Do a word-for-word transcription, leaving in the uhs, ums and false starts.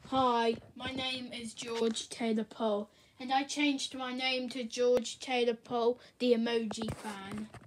Hi, my name is George Taylor Poe, and I changed my name to George Taylor Poe, the Emoji Fan.